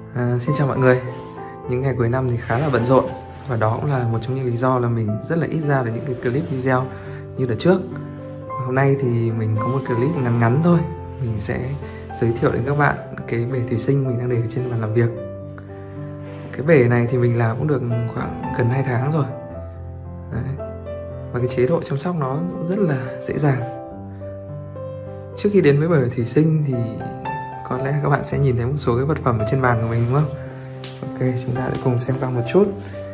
Xin chào mọi người. Những ngày cuối năm thì khá là bận rộn, và đó cũng là một trong những lý do là mình rất là ít ra được những cái clip video như đợt trước. Hôm nay thì mình có một clip ngắn ngắn thôi. Mình sẽ giới thiệu đến các bạn cái bể thủy sinh mình đang để ở trên bàn làm việc. Cái bể này thì mình làm cũng được khoảng gần 2 tháng rồi. Đấy. Và cái chế độ chăm sóc nó cũng rất là dễ dàng. Trước khi đến với bể thủy sinh thì có lẽ các bạn sẽ nhìn thấy một số cái vật phẩm ở trên bàn của mình, đúng không? Ok, chúng ta sẽ cùng xem qua một chút.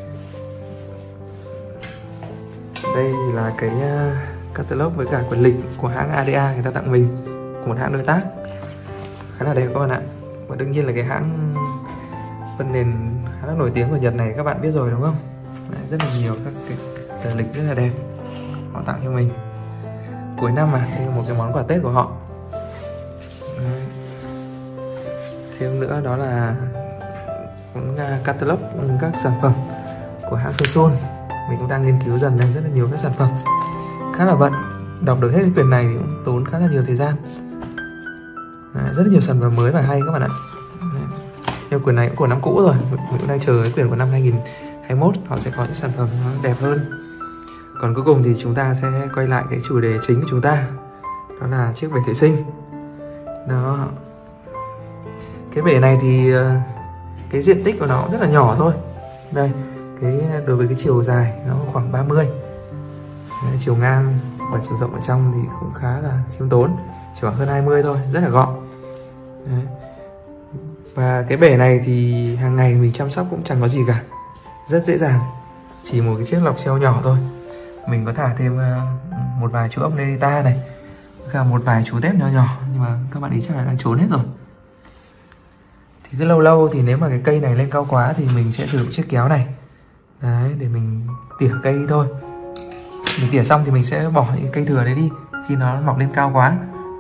Đây thì là cái catalog với cả quyển lịch của hãng ADA người ta tặng mình, của một hãng đối tác khá là đẹp các bạn ạ. Và đương nhiên là cái hãng phân nền khá là nổi tiếng của Nhật này các bạn biết rồi, đúng không? Đấy, rất là nhiều các cái tờ lịch rất là đẹp họ tặng cho mình cuối năm mà. Đây là một cái món quà Tết của họ. Đấy. Thêm nữa đó là catalog các sản phẩm của hãng Samsung. Mình cũng đang nghiên cứu dần đây, rất là nhiều các sản phẩm, khá là bận. Đọc được hết cái quyển này thì cũng tốn khá là nhiều thời gian. Rất là nhiều sản phẩm mới và hay các bạn ạ. Nhưng quyển này cũng của năm cũ rồi, mình cũng đang chờ cái quyển của năm 2021 họ sẽ có những sản phẩm nó đẹp hơn. Còn cuối cùng thì chúng ta sẽ quay lại cái chủ đề chính của chúng ta, đó là chiếc bể thủy sinh. Đó. Cái bể này thì cái diện tích của nó rất là nhỏ thôi. Đây, đối với cái chiều dài nó khoảng 30. Đấy, chiều ngang và chiều rộng ở trong thì cũng khá là khiêm tốn, chỉ khoảng hơn 20 thôi, rất là gọn. Đấy. Và cái bể này thì hàng ngày mình chăm sóc cũng chẳng có gì cả, rất dễ dàng. Chỉ một cái chiếc lọc treo nhỏ thôi. Mình có thả thêm một vài chú ốc Nerita này, và một vài chú tép nhỏ nhỏ, nhưng mà các bạn ý chắc là đang trốn hết rồi. Thì cứ lâu lâu thì nếu mà cái cây này lên cao quá thì mình sẽ sử dụng chiếc kéo này. Đấy, để mình tỉa cây đi thôi. Mình tỉa xong thì mình sẽ bỏ những cây thừa đấy đi khi nó mọc lên cao quá.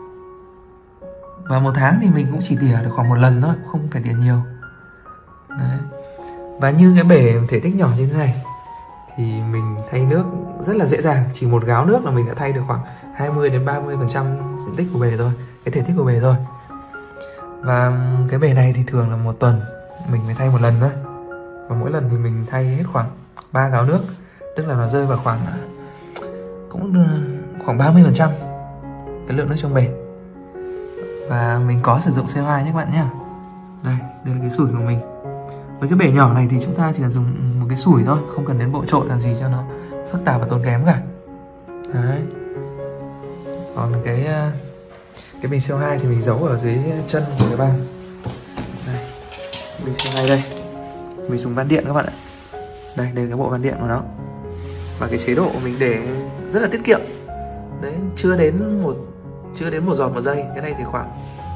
Và một tháng thì mình cũng chỉ tỉa được khoảng một lần thôi, không phải tỉa nhiều. Đấy. Và như cái bể thể tích nhỏ như thế này thì mình thay nước rất là dễ dàng. Chỉ một gáo nước là mình đã thay được khoảng 20-30% diện tích của bể thôi, cái thể tích của bể thôi. Và cái bể này thì thường là một tuần mình mới thay một lần thôi. Và mỗi lần thì mình thay hết khoảng 3 gáo nước, tức là nó rơi vào khoảng 30% cái lượng nước trong bể. Và mình có sử dụng CO2 nhé các bạn nhé. Đây là cái sủi của mình. Với cái bể nhỏ này thì chúng ta chỉ cần dùng một cái sủi thôi, không cần đến bộ trội làm gì cho nó phức tạp và tốn kém cả. Đấy. Còn cái bình CO2 thì mình giấu ở dưới chân của cái bàn. Đây, bình CO2 đây. Mình dùng van điện các bạn ạ. Đây là cái bộ van điện của nó. Và cái chế độ mình để rất là tiết kiệm. Đấy, chưa đến một giọt một giây. Cái này thì khoảng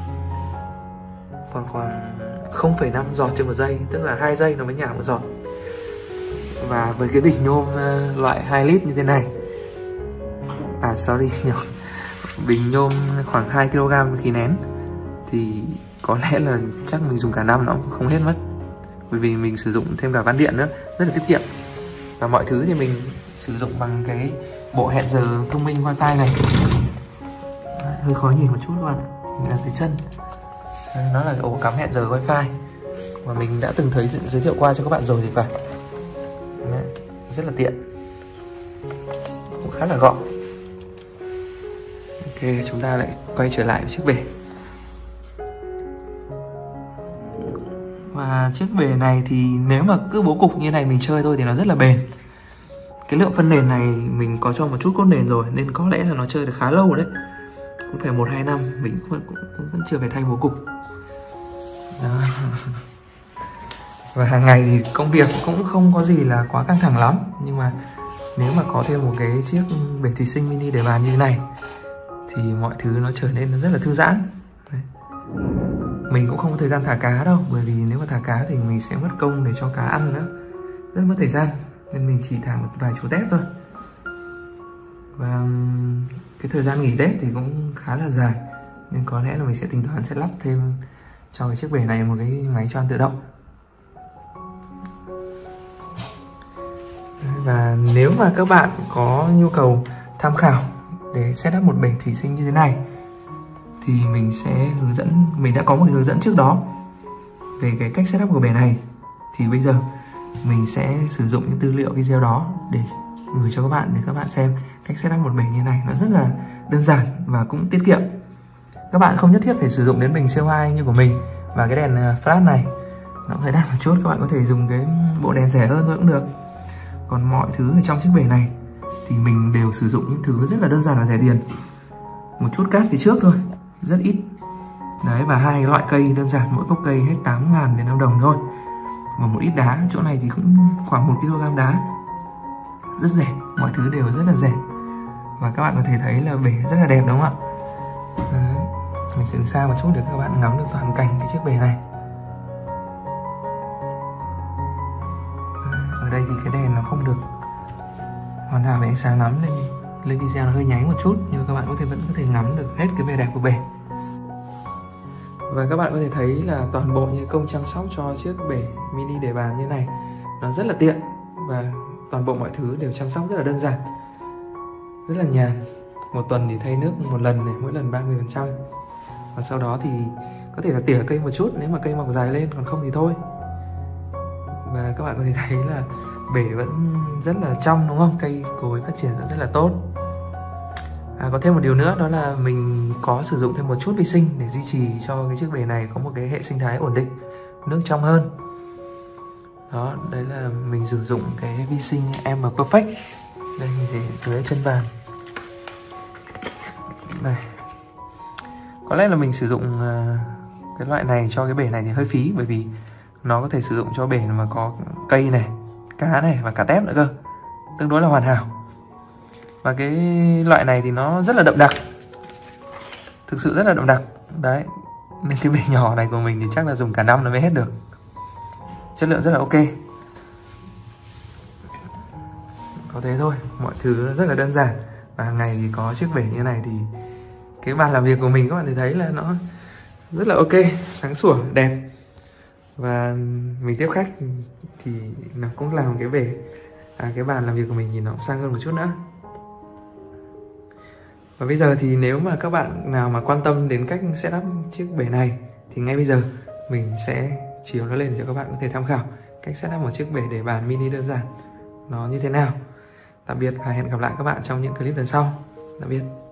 0,5 giọt trên một giây, tức là 2 giây nó mới nhả một giọt. Và với cái bình nhôm loại 2 lít như thế này, bình nhôm khoảng 2 kg khí nén thì có lẽ là chắc mình dùng cả năm nó cũng không hết mất. Bởi vì mình sử dụng thêm cả van điện nữa, rất là tiết kiệm. Và mọi thứ thì mình sử dụng bằng cái bộ hẹn giờ thông minh wifi này. Đấy, hơi khó nhìn một chút luôn, mình đặt dưới chân. Đấy, nó là cái ổ cắm hẹn giờ wifi mà mình đã từng thấy giới thiệu qua cho các bạn rồi thì phải. Đấy, rất là tiện, cũng khá là gọn. Ok, chúng ta lại quay trở lại với chiếc bể. Và chiếc bể này thì nếu mà cứ bố cục như này mình chơi thôi thì nó rất là bền. Cái lượng phân nền này mình có cho một chút cốt nền rồi, nên có lẽ là nó chơi được khá lâu đấy. Cũng phải 1-2 năm, mình cũng vẫn chưa phải thay bố cục. Đó. Và hàng ngày thì công việc cũng không có gì là quá căng thẳng lắm. Nhưng mà nếu mà có thêm một cái chiếc bể thủy sinh mini để bàn như thế này thì mọi thứ nó trở nên rất là thư giãn. Đấy. Mình cũng không có thời gian thả cá đâu, bởi vì nếu mà thả cá thì mình sẽ mất công để cho cá ăn nữa, rất mất thời gian, nên mình chỉ thả một vài chú tép thôi. Và cái thời gian nghỉ Tết thì cũng khá là dài, nên có lẽ là mình sẽ tính toán sẽ lắp thêm cho cái chiếc bể này một cái máy cho ăn tự động. Và nếu mà các bạn có nhu cầu tham khảo để setup một bể thủy sinh như thế này thì mình sẽ hướng dẫn, mình đã có một hướng dẫn trước đó. về cái cách setup của bể này thì bây giờ mình sẽ sử dụng những tư liệu video đó để gửi cho các bạn, để các bạn xem cách setup một bể như này. Nó rất là đơn giản và cũng tiết kiệm. Các bạn không nhất thiết phải sử dụng đến bình CO2 như của mình. Và cái đèn flash này nó cũng phải đắt một chút, các bạn có thể dùng cái bộ đèn rẻ hơn thôi cũng được. Còn mọi thứ ở trong chiếc bể này thì mình đều sử dụng những thứ rất là đơn giản và rẻ tiền. Một chút cát phía trước thôi, rất ít. Đấy, và 2 loại cây đơn giản, mỗi gốc cây hết 8.000 Việt Nam đồng thôi. Và một ít đá, chỗ này thì cũng khoảng 1 kg đá. Rất rẻ, mọi thứ đều rất là rẻ. Và các bạn có thể thấy là bể rất là đẹp đúng không ạ? Đấy. Mình sẽ xa một chút để các bạn ngắm được toàn cảnh cái chiếc bể này. Ở đây thì cái đèn nó không được hoàn hảo về ánh sáng lắm nên lên video nó hơi nháy một chút, nhưng mà các bạn vẫn có thể ngắm được hết cái vẻ đẹp của bể. Và các bạn có thể thấy là toàn bộ những công chăm sóc cho chiếc bể mini để bàn như này nó rất là tiện, và toàn bộ mọi thứ đều chăm sóc rất là đơn giản, rất là nhàn. Một tuần thì thay nước một lần này, mỗi lần 30%. Và sau đó thì có thể là tỉa cây một chút nếu mà cây mọc dài lên, còn không thì thôi. Và các bạn có thể thấy là bể vẫn rất là trong đúng không? Cây cối phát triển vẫn rất là tốt. Có thêm một điều nữa đó là mình có sử dụng thêm một chút vi sinh để duy trì cho cái chiếc bể này có một cái hệ sinh thái ổn định, nước trong hơn. Đó, đấy là mình sử dụng cái vi sinh M Perfect. Đây, mình để dưới chân bàn. Đây. Có lẽ là mình sử dụng cái loại này cho cái bể này thì hơi phí, bởi vì nó có thể sử dụng cho bể mà có cây này, cá này và cả tép nữa cơ. Tương đối là hoàn hảo. Và cái loại này thì nó rất là đậm đặc. Thực sự rất là đậm đặc. Đấy. Nên cái bể nhỏ này của mình thì chắc là dùng cả năm nó mới hết được. Chất lượng rất là ok. Có thế thôi. Mọi thứ rất là đơn giản. Và hàng ngày thì có chiếc bể như này thì cái bàn làm việc của mình các bạn thấy là nó rất là ok, sáng sủa, đẹp. Và mình tiếp khách thì nó cũng làm cái bể, cái bàn làm việc của mình nhìn nó sang hơn một chút nữa. Và bây giờ thì nếu mà các bạn nào mà quan tâm đến cách setup chiếc bể này thì ngay bây giờ mình sẽ chiếu nó lên để cho các bạn có thể tham khảo cách setup một chiếc bể để bàn mini đơn giản nó như thế nào. Tạm biệt và hẹn gặp lại các bạn trong những clip lần sau. Tạm biệt.